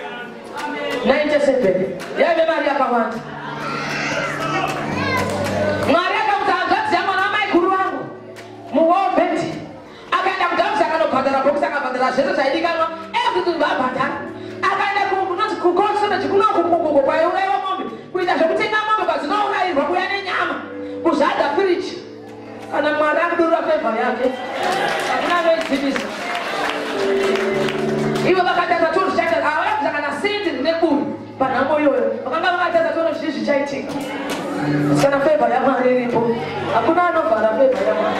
97 yaive mari yakawanda Mwari akamutsa hanzvadzi yamwana wamai guru wangu muwobheti akaenda kudhambusa akanobhadhara bhokisi akabhadhara zvese zvaidikanwa everything vaabhadhara akaenda kunonzi kukonsoneji kunokukukuko kwaiuraiwa mombe kuita zvekutenga mombe kwadzinourayirwa kuya nenyama kuzadha firiji kana Mwari akudurura fevha yake hakuna anoidzivisa ivo vakatadza tonhu zvichaitika havana kubvisa kana sendi rine buri panhamo iyoyo vakanga vakatadza tonhu zvii zvichaitika kana fevha yaMwari iripo hakuna anovhara fevha yaMwari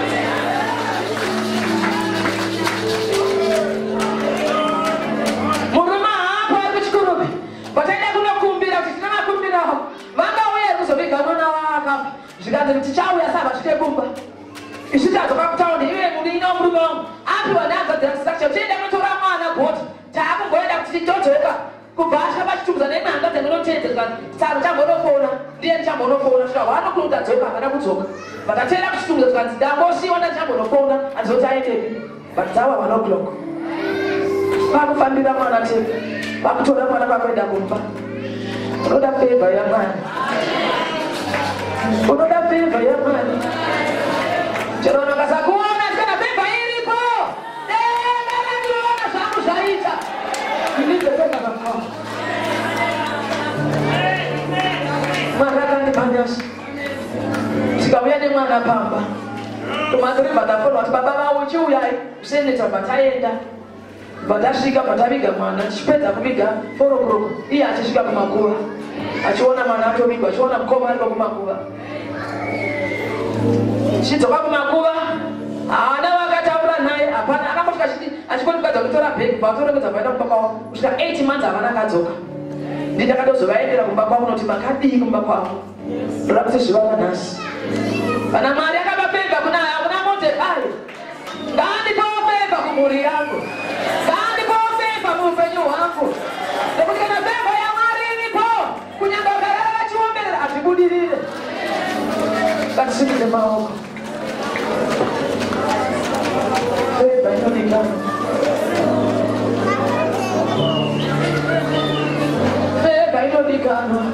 murume haapo ari kuchikurume pataida kunokumbira kuti tinamakumbirawo vangauya kuzoviga mwana waakafa zvikanzi kuti tichauya sava svike kumba isu tadzoka kutaundi ive mulina murume wangu apiwa nehanzadzirasacha tienda kunotora mwana goti taakungoenda kuti tidodzoka kubva asvika pachitumbuza neimwe hangadzi munotedzeka tsaro chambonopona ndiye ndichambonopona svika hwanokuruta dzoka havana kudzoka vakateera kuchitumbuza zvikanzi ndambosiyiwa ndichambonopona anzoti aendepi but dzawa 1 o'clock vakufambira mwana tete vakutora mwana vakuenda kumba unoda fevha yaMwari unoda fevha yaMwari chero vakasakuona kana fevha iripo ndinoona zvangu zvaita ndinizepeka vakao Mwari akandipanyasa tikauya nemwana pamba tomatiribva tafonwa kuti baba vavo chiuyai kuseneta bataenda batasvika bataviga mwana tichipedza kuviga 4 o'clock iye achisvika kumakuva achiona mwana atovigwa achiona mukoma aripo kumakuva chidzoka kumakuva haana vakataura naye hapana akambosvika achikonikadza kutora bhegi paatorekedza vaenda kumba kwavo kusvika 8 months havana akadzoka ndindakatozovaendera kumba kwavo noti makadii kumba kwavo ndoda kuti zvivava nhasi kana Mwari akapa fevha kuna Modhekai ngaandipawo fevha kumhuri yangu ngaandipawo fevha muupenyu hwangu nekuti kana fevha yaMwari iripo kunyange ukarara vachiomberera hazvibudirire ngatisimudze maoko fevha inodikanwa fevha inodikanwa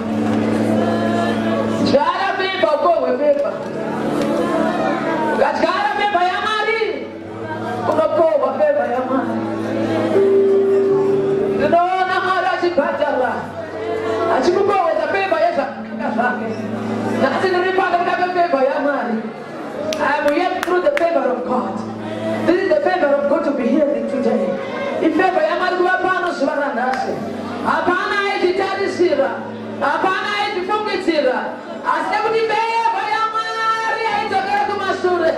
dyara fevha ukohwe fevha ngadyara fevha yaMwari unokohwa fevha yaMwari ndinoona Mwari achibhadhara achikukohwedza fevha yezvakanga zvake nhasi ndiri pano kuda God. This is the favor of God to be here today. In favor, Yamaruapano Svaranasi. Apana Editarisira. Apana Edifungitira. As every favor, Yamaria is a great Masure.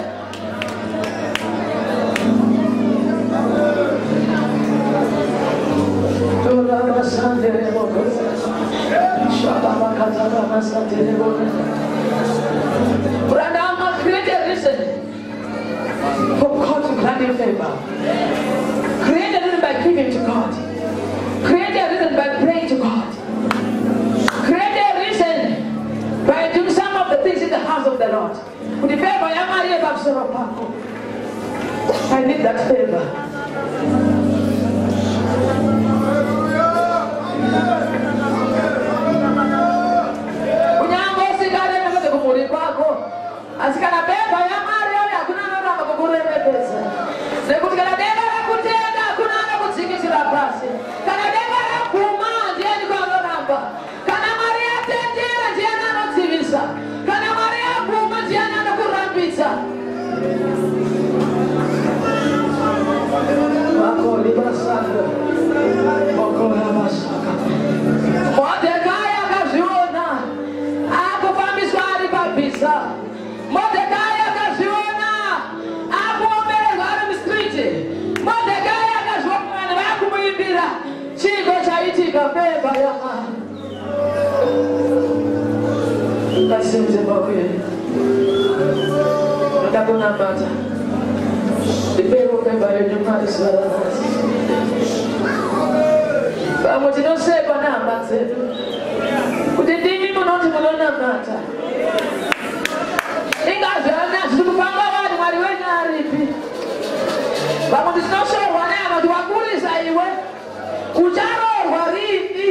Brother, create a reason for God to grant you favor. Create a reason by giving to God. Create a reason by praying to God. Create a reason by doing some of the things in the house of the Lord. I need that favor. Asikana beba ya mari au hakuna namba kukurebe pesa. Sekuti kana beba ya kutenda hakuna namba kutsikisira pasi. Kana beba ya kuma ndiye ndiko namba. Kana mari ya tendera ndiye anotsivisa. Kana mari ya kuma ndiye anokurambisa. Wako librasando. Wako habasaka. Mordecai akaziona. Akufambiswa ali kabisa. Mordecai akaziona akuombelezwa ari mstriti. Mordecai akaziona mwana vakumuimbira chingo chaitika favor ya Mwari. Kasimze makweli ndakunamata ndipero favor yenyu Mwari Svaranasi. Pamwe tinosekwa nehama dzedu kuti ndimi munoti munonamata. Ingazana zikupanga vanhu Mwari wenyu aripi. Vamwe tinoshorwa neava tiwakurisa iwe. Ucharorwa ripi?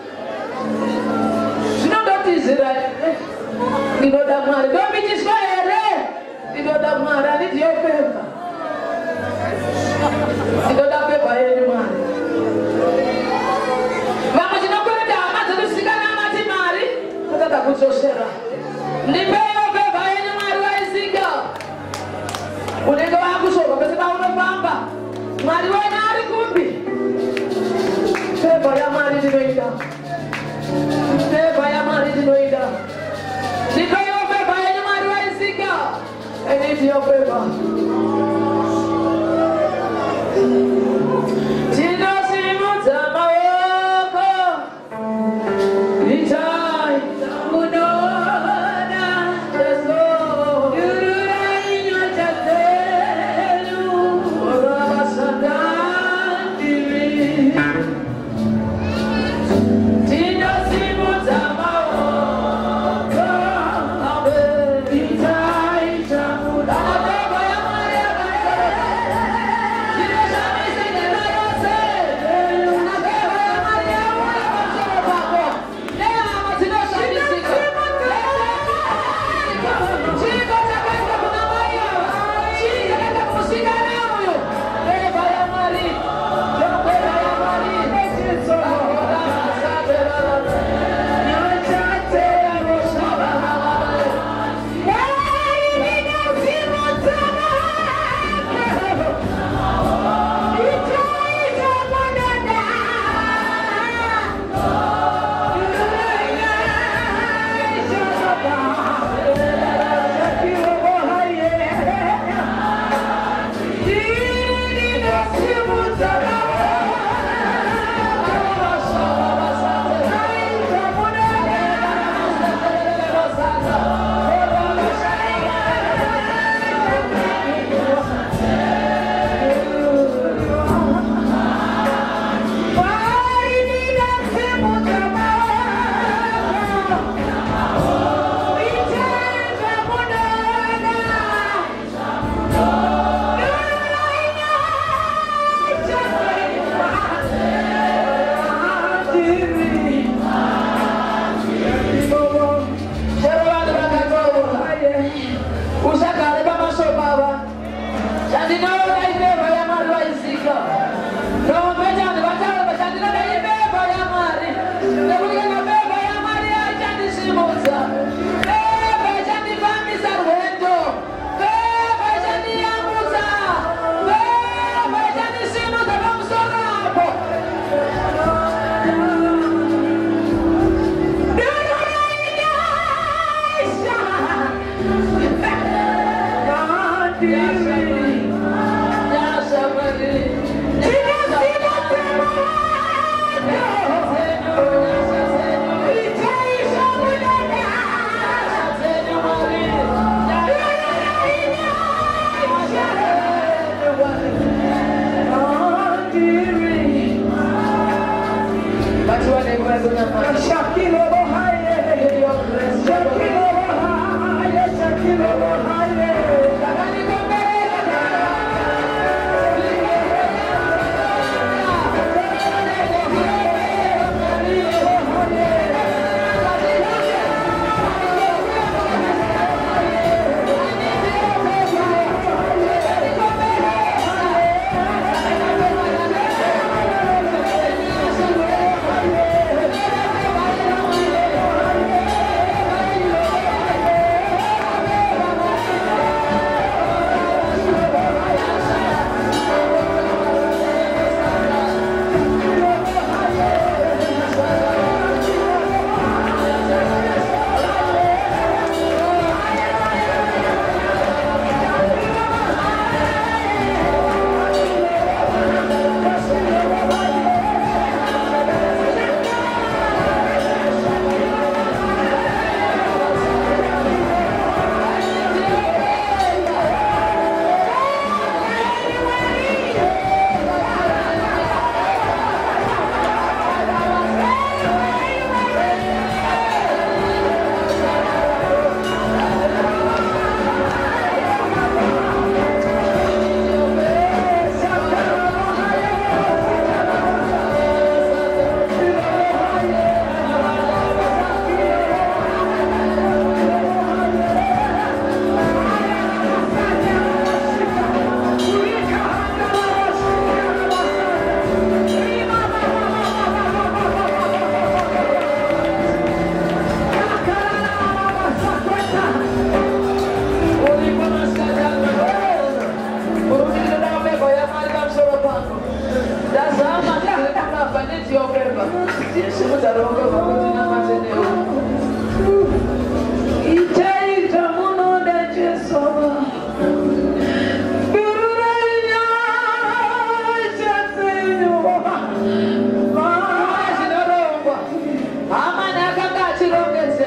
Zvinondotizira ndinoda Mwari. Ndomitiswa here. Ndinoda Mwari. Handidiyo pepa. Ndinoda pepa yenyu Mwari. Vamwe tinokwenda hama dzedu sikanamati Mwari. Totata kuzoshera. Ndipeyo pepa yenyu Mwari waizika. Unenge wakushorwa pese paunofamba. Mwari wenyu ari kupi? Pepa ya Mwari ndinoida. Pepa ya Mwari ndinoida. Ndipeyo pepa yenyu Mwari waizika. I need your favor. Tinosimudza maoko. Itai tamunoda Jesu. Yururai nyota zenu. Orabasandandiri. Tinosimudza maoko. Itai tamunoda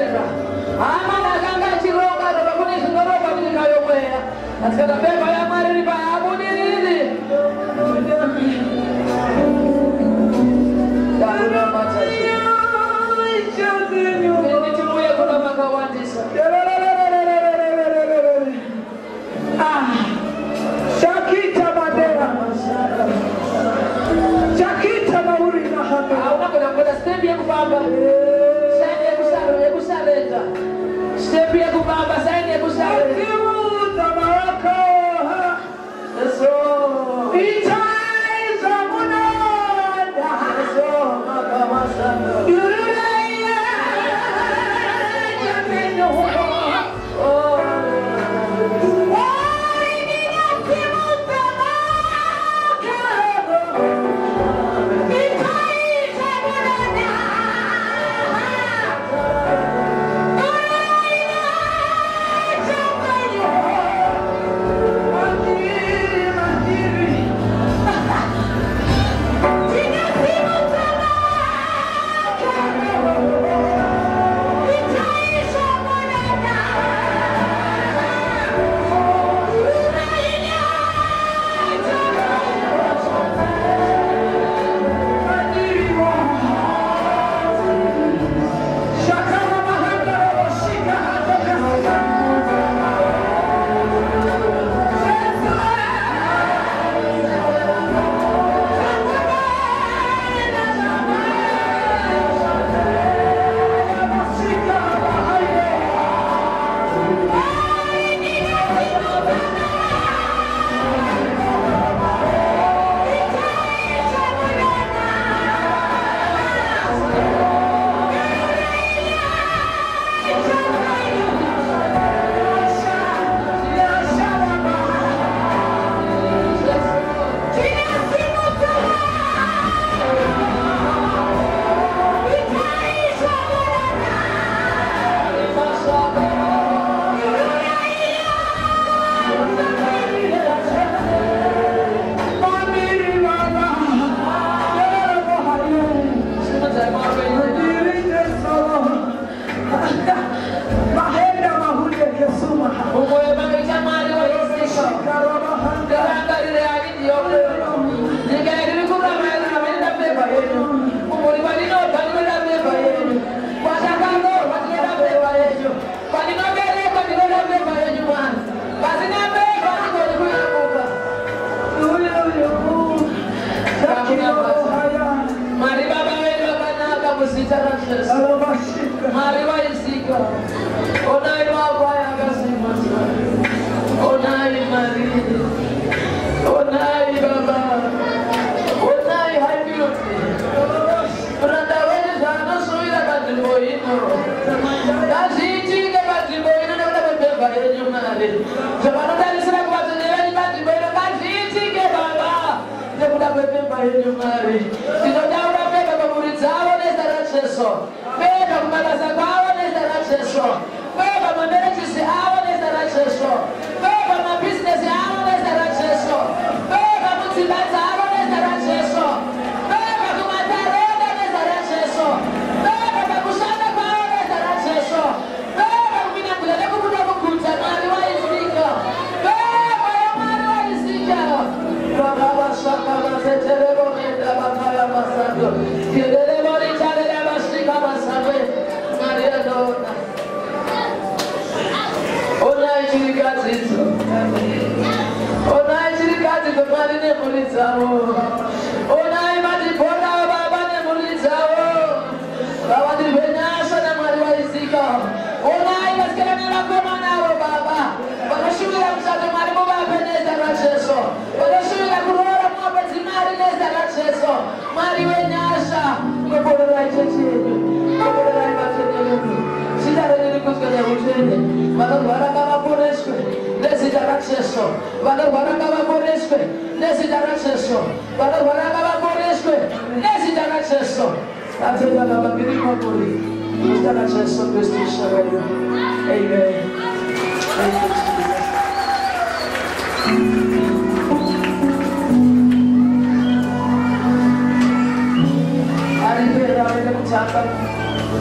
America. Amana ganga chiroga ndo bakuni zingoroga bilika yokwera. Asikata pepa ya mariri pa abuniriri. Daruna machashi. Ini timuye kuna makawandisa. Shakita Madera. Shakita Maurina Hame. Unakwenda step ya kubaba. Saini ya kusaleta. Step ya kubaba, saini ya kusaleta. Kimuta Maraka. Eso. Itai Zamunanda. Eso. Makamasando. Yuraya. Jamino. Oh.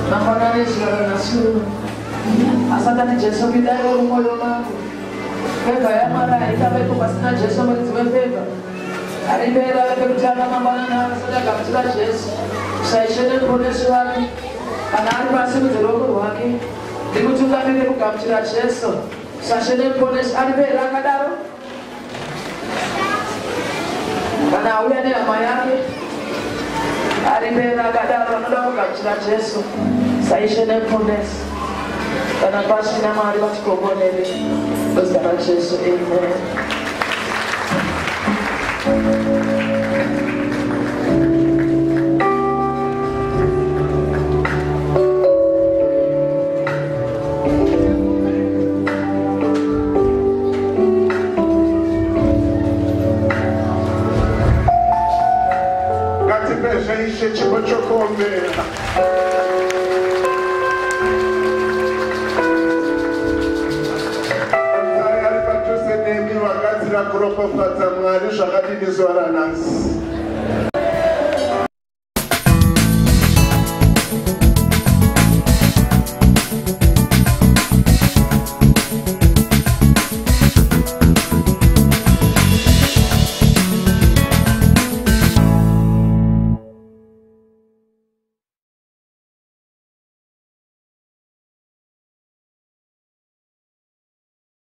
Nafanane zuva ranhasi asati Jesu kudai mumwoyo mangu. Fevha yamaraika vepo pasina Jesu muridzi wefevha. Ari mberi pekutanga mangwanani asati agamuchira Jesu. Saishe nemuponesi wake kana ari pasi muruoko rwake ndikutungamirire kugamuchira Jesu. Saishe nemuponesi ari mberi akadaro. Kana auya nehama yake ari mberi akadaro anoda kugamuchira Jesu. Saishe nemuponesi kana pasina mari vatikomonere muzita raJesu. Amen. Ishe chipo chokombera ari padhuze nemi vagadzira kuropafadza Mwari zvakadini zuva ranhasi.